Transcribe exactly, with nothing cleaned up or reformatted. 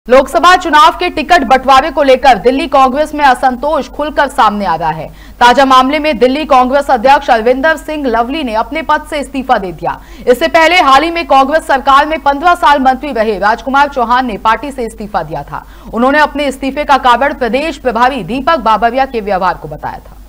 लोकसभा चुनाव के टिकट बंटवारे को लेकर दिल्ली कांग्रेस में असंतोष खुलकर सामने आ रहा है। ताजा मामले में दिल्ली कांग्रेस अध्यक्ष अरविंदर सिंह लवली ने अपने पद से इस्तीफा दे दिया। इससे पहले हाल ही में कांग्रेस सरकार में पंद्रह साल मंत्री रहे राजकुमार चौहान ने पार्टी से इस्तीफा दिया था। उन्होंने अपने इस्तीफे का कारण प्रदेश प्रभारी दीपक बाबरिया के व्यवहार को बताया था।